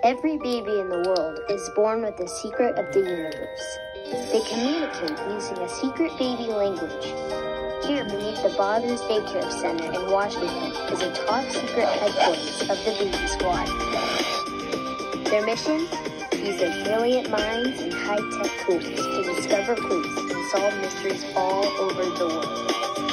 Every baby in the world is born with the secret of the universe. They communicate using a secret baby language. Here beneath the Bob's Daycare Center in Washington is a top-secret headquarters of the Baby Squad. Their mission? Use their brilliant minds and high-tech tools to discover clues and solve mysteries all over the world.